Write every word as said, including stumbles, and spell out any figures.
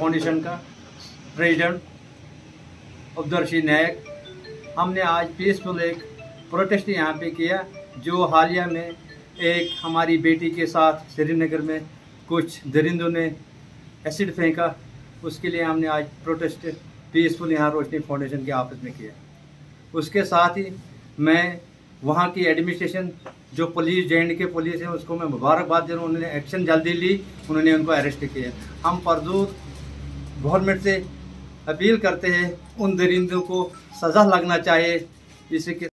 Foundation का president Abdul Rashid नायक। हमने आज पीसफुल एक प्रोटेस्ट यहाँ पे किया, जो हालिया में एक हमारी बेटी के साथ श्रीनगर में कुछ दरिंदों ने एसिड फेंका, उसके लिए हमने आज प्रोटेस्ट पीसफुल यहाँ रोशनी फाउंडेशन के ऑफिस में किया। उसके साथ ही मैं वहाँ की एडमिनिस्ट्रेशन जो police J and K police है उसको मैं मुबारकबाद दे रहा हूँ, उन्होंने एक्शन जल्दी ली, उन्होंने उनको अरेस्ट किया। हम परदूर गवर्नमेंट से अपील करते हैं उन दरिंदों को सज़ा लगना चाहिए जिससे कि